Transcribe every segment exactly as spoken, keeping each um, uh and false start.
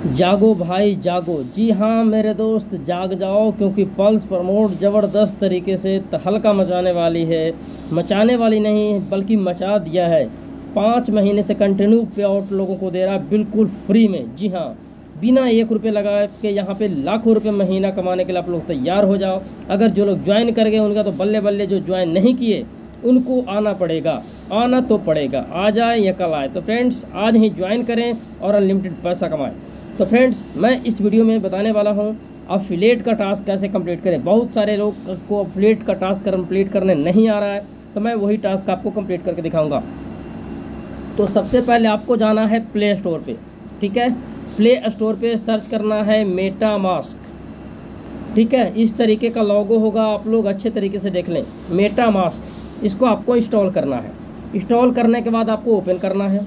जागो भाई जागो। जी हाँ मेरे दोस्त, जाग जाओ, क्योंकि पल्स प्रमोट ज़बरदस्त तरीके से तहलका मचाने वाली है। मचाने वाली नहीं बल्कि मचा दिया है। पाँच महीने से कंटिन्यू पे आउट लोगों को दे रहा है बिल्कुल फ्री में। जी हाँ, बिना एक रुपये लगा के यहाँ पे लाखों रुपए महीना कमाने के लिए आप लोग तैयार हो जाओ। अगर जो लोग ज्वाइन कर गए उनका तो बल्ले बल्ले, जो ज्वाइन नहीं किए उनको आना पड़ेगा, आना तो पड़ेगा, आ जाए या कल आए। तो फ्रेंड्स आज ही ज्वाइन करें और अनलिमिटेड पैसा कमाएं। तो फ्रेंड्स मैं इस वीडियो में बताने वाला हूं अफिलिएट का टास्क कैसे कंप्लीट करें। बहुत सारे लोग को अफिलिएट का टास्क कंप्लीट करने नहीं आ रहा है, तो मैं वही टास्क आपको कंप्लीट करके दिखाऊंगा। तो सबसे पहले आपको जाना है प्ले स्टोर पे। ठीक है, प्ले स्टोर पे सर्च करना है मेटामास्क। ठीक है, इस तरीके का लोगो होगा, आप लोग अच्छे तरीके से देख लें। मेटामास्क, इसको आपको इंस्टॉल करना है। इंस्टॉल करने के बाद आपको ओपन करना है।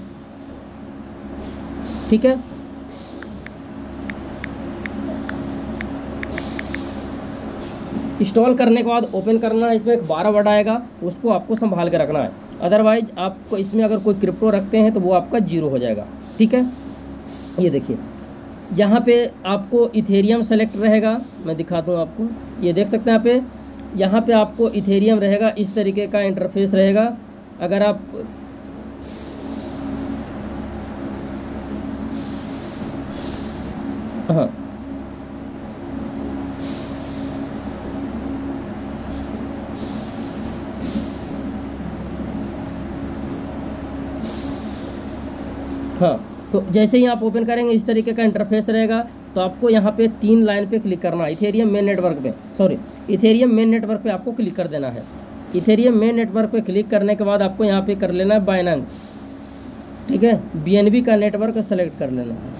ठीक है, इंस्टॉल करने के बाद ओपन करना है। इसमें एक बारह वर्ड आएगा, उसको आपको संभाल के रखना है। अदरवाइज आपको इसमें अगर कोई क्रिप्टो रखते हैं तो वो आपका जीरो हो जाएगा। ठीक है, ये देखिए यहाँ पे आपको इथेरियम सेलेक्ट रहेगा। मैं दिखाता हूँ आपको, ये देख सकते हैं यहाँ पे। यहाँ पे आपको इथेरियम रहेगा, इस तरीके का इंटरफेस रहेगा। अगर आप हाँ हाँ तो जैसे ही आप ओपन करेंगे इस तरीके का इंटरफेस रहेगा। तो आपको यहाँ पे तीन लाइन पे क्लिक करना है, इथेरियम मेन नेटवर्क पे, सॉरी इथेरियम मेन नेटवर्क पे आपको क्लिक कर देना है। इथेरियम मेन नेटवर्क पे क्लिक करने के बाद आपको यहाँ पे कर लेना है बाइनेंस। ठीक है, बीएनबी का नेटवर्क सेलेक्ट कर लेना है।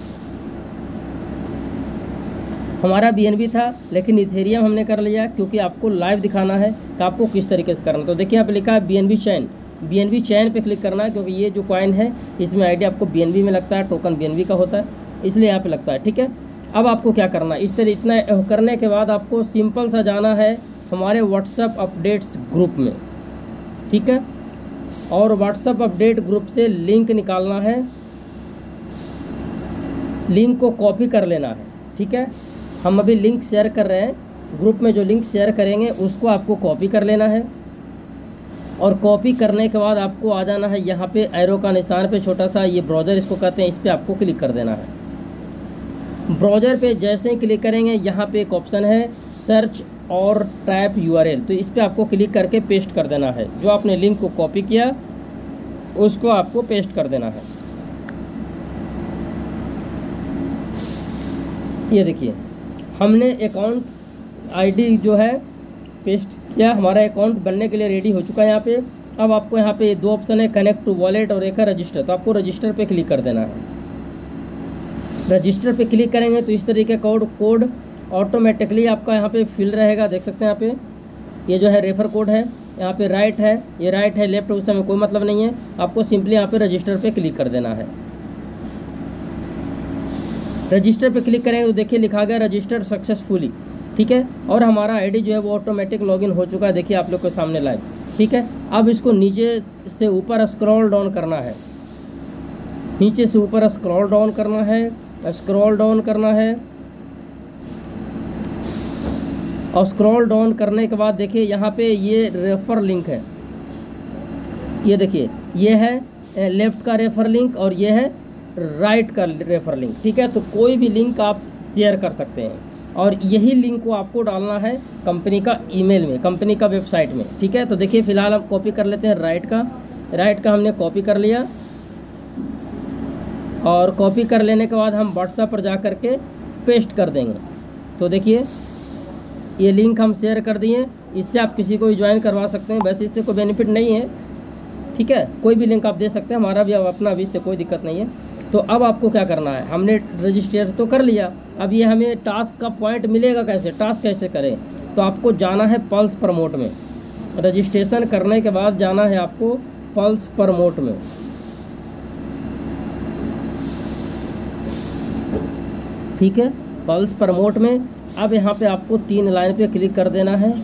हमारा बीएनबी था लेकिन इथेरियम हमने कर लिया, क्योंकि आपको लाइव दिखाना है कि आपको किस तरीके से करना। तो देखिए यहाँ पे लिखा है बीएनबी चैन, बीएनबी चैन पे क्लिक करना है, क्योंकि ये जो कॉइन है इसमें आईडी आपको बीएनबी में लगता है, टोकन बीएनबी का होता है, इसलिए यहाँ पे लगता है। ठीक है, अब आपको क्या करना है, इस तरह इतना करने के बाद आपको सिंपल सा जाना है हमारे व्हाट्सएप अपडेट्स ग्रुप में। ठीक है, और व्हाट्सएप अपडेट ग्रुप से लिंक निकालना है, लिंक को कॉपी कर लेना है। ठीक है, हम अभी लिंक शेयर कर रहे हैं, ग्रुप में जो लिंक शेयर करेंगे उसको आपको कॉपी कर लेना है। और कॉपी करने के बाद आपको आ जाना है यहाँ पे एरो का निशान पे, छोटा सा, ये ब्राउज़र इसको कहते हैं, इस पर आपको क्लिक कर देना है। ब्राउज़र पे जैसे ही क्लिक करेंगे यहाँ पे एक ऑप्शन है सर्च और टाइप यूआरएल, तो इस पर आपको क्लिक करके पेस्ट कर देना है। जो आपने लिंक को कॉपी किया उसको आपको पेस्ट कर देना है। ये देखिए हमने अकाउंट आईडी जो है पेस्ट किया, हमारा अकाउंट बनने के लिए रेडी हो चुका है। यहाँ पे अब आपको यहाँ पे दो ऑप्शन है, कनेक्ट टू वॉलेट और एक है रजिस्टर। तो आपको रजिस्टर पे क्लिक कर देना है। रजिस्टर पे क्लिक करेंगे तो इस तरीके का कोड कोड ऑटोमेटिकली आपका यहाँ पे फिल रहेगा। देख सकते हैं यहाँ पे ये जो है रेफर कोड है, यहाँ पे राइट है, ये राइट है, लेफ्ट उससे हमें कोई मतलब नहीं है। आपको सिंपली यहाँ पे रजिस्टर पे क्लिक कर देना है। रजिस्टर पे क्लिक करेंगे तो देखिए लिखा गया रजिस्टर सक्सेसफुली। ठीक है, और हमारा आईडी जो है वो ऑटोमेटिक लॉगिन हो चुका है, देखिए आप लोग के सामने लाइव। ठीक है, अब इसको नीचे से ऊपर स्क्रॉल डाउन करना है, नीचे से ऊपर स्क्रॉल डाउन करना है, स्क्रॉल डाउन करना है। और स्क्रॉल डाउन करने के बाद देखिए यहाँ पे ये रेफर लिंक है, ये देखिए ये है लेफ्ट का रेफर लिंक और ये है राइट का रेफर लिंक। ठीक है, तो कोई भी लिंक आप शेयर कर सकते हैं, और यही लिंक को आपको डालना है कंपनी का ईमेल में, कंपनी का वेबसाइट में। ठीक है, तो देखिए फिलहाल हम कॉपी कर लेते हैं राइट का, राइट का हमने कॉपी कर लिया। और कॉपी कर लेने के बाद हम व्हाट्सएप पर जा कर के पेस्ट कर देंगे। तो देखिए ये लिंक हम शेयर कर दिए, इससे आप किसी को भी ज्वाइन करवा सकते हैं। वैसे इससे कोई बेनिफिट नहीं है, ठीक है, कोई भी लिंक आप दे सकते हैं, हमारा भी अपना भी, इससे कोई दिक्कत नहीं है। तो अब आपको क्या करना है, हमने रजिस्टर तो कर लिया, अब ये हमें टास्क का पॉइंट मिलेगा कैसे, टास्क कैसे करें। तो आपको जाना है पल्स प्रमोट में, रजिस्ट्रेशन करने के बाद जाना है आपको पल्स प्रमोट में। ठीक है, पल्स प्रमोट में अब यहाँ पे आपको तीन लाइन पे क्लिक कर देना है।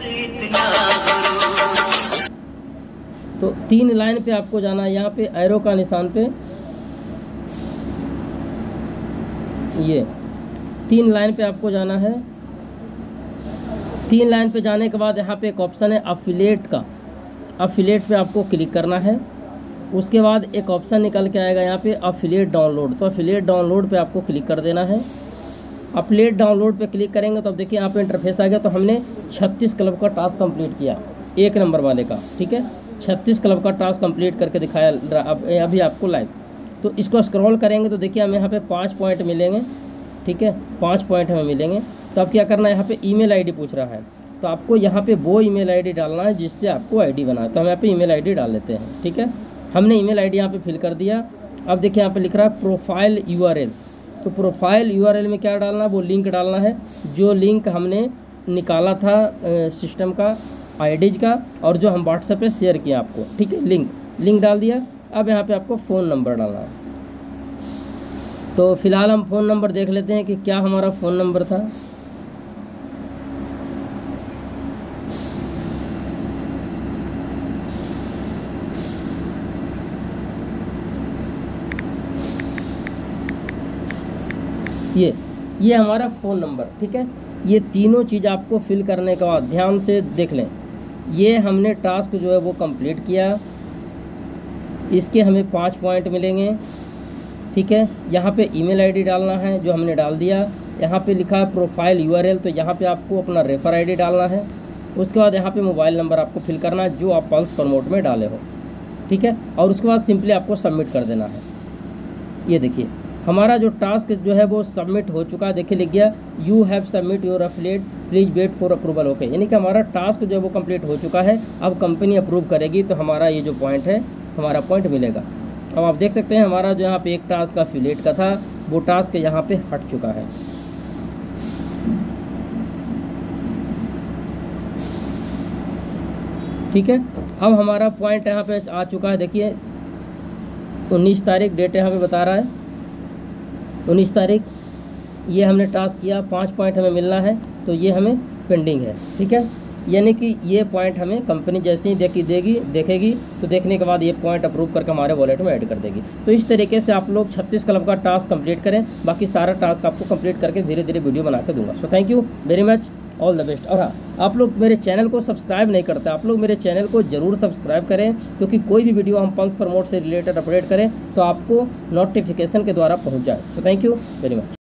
तो तीन लाइन पे आपको जाना है, यहाँ पे एरो का निशान पे, ये तीन लाइन पे आपको जाना है। तीन लाइन पे जाने के बाद यहाँ पे एक ऑप्शन है अफिलिएट का, अफिलिएट पे आपको क्लिक करना है। उसके बाद एक ऑप्शन निकल के आएगा यहाँ पे अफिलिएट डाउनलोड, तो अफिलिएट डाउनलोड पे आपको क्लिक कर देना है। अफिलिएट डाउनलोड पे क्लिक करेंगे तो अब देखिए यहाँ पे इंटरफेस आ गया। तो हमने छत्तीस क्लब का टास्क कंप्लीट किया, एक नंबर वाले का, ठीक है। छत्तीस क्लब का टास्क कंप्लीट करके दिखाया अब अभी आपको लाइव। तो इसको स्क्रॉल करेंगे तो देखिए हमें यहाँ पे पाँच पॉइंट मिलेंगे, ठीक है, पाँच पॉइंट हमें मिलेंगे। तो अब क्या करना है, यहाँ पे ईमेल आईडी पूछ रहा है, तो आपको यहाँ पे वो ईमेल आईडी डालना है जिससे आपको आईडी बना है। तो हम यहाँ पे ईमेल आईडी डाल लेते हैं, ठीक है। हमने ईमेल आईडी यहाँ पे फिल कर दिया। अब देखिए यहाँ पे लिख रहा है प्रोफाइल यूआरएल, तो प्रोफाइल यूआरएल में क्या डालना है, वो लिंक डालना है जो लिंक हमने निकाला था सिस्टम का, आईडीज का, और जो हम व्हाट्सएप पे शेयर किया आपको, ठीक है। लिंक लिंक डाल दिया। अब यहाँ पे आपको फ़ोन नंबर डालना है। तो फिलहाल हम फ़ोन नंबर देख लेते हैं कि क्या हमारा फ़ोन नंबर था। ये ये हमारा फ़ोन नंबर, ठीक है। ये तीनों चीज़ आपको फिल करने के बाद ध्यान से देख लें, ये हमने टास्क जो है वो कंप्लीट किया, इसके हमें पाँच पॉइंट मिलेंगे, ठीक है। यहाँ पे ईमेल आईडी डालना है जो हमने डाल दिया। यहाँ पे लिखा है प्रोफाइल यूआरएल, तो यहाँ पे आपको अपना रेफर आईडी डालना है। उसके बाद यहाँ पे मोबाइल नंबर आपको फिल करना है जो आप पल्स प्रमोट में डाले हो, ठीक है। और उसके बाद सिंपली आपको सबमिट कर देना है। ये देखिए हमारा जो टास्क जो है वो सबमिट हो चुका है। देखिए लिख गया you have submit your affiliate please wait for approval, okay. यानी कि हमारा टास्क जो है वो कंप्लीट हो चुका है। अब कंपनी अप्रूव करेगी तो हमारा ये जो पॉइंट है, हमारा पॉइंट मिलेगा। अब आप देख सकते हैं हमारा जो यहाँ पे एक टास्क अफिलिएट का था वो टास्क यहाँ पे हट चुका है। ठीक है, अब हमारा पॉइंट यहाँ पे आ चुका है। देखिए उन्नीस तारीख डेट यहाँ पे बता रहा है, उन्नीस तारीख ये हमने टास्क किया, पाँच पॉइंट हमें मिलना है, तो ये हमें पेंडिंग है, ठीक है। यानी कि ये पॉइंट हमें कंपनी जैसे ही देखी देगी देखेगी तो देखने के बाद ये पॉइंट अप्रूव करके हमारे वॉलेट में ऐड कर देगी। तो इस तरीके से आप लोग छत्तीस क्लब का टास्क कंप्लीट करें। बाकी सारा टास्क आपको कंप्लीट करके धीरे धीरे वीडियो बना के दूंगा। So thank you very much, all the best. और हाँ, आप लोग मेरे चैनल को सब्सक्राइब नहीं करते, आप लोग मेरे चैनल को ज़रूर सब्सक्राइब करें, क्योंकि कोई भी वीडियो हम पल्स प्रमोट से रिलेटेड अपडेट करें तो आपको नोटिफिकेशन के द्वारा पहुँच जाए। So thank you very much.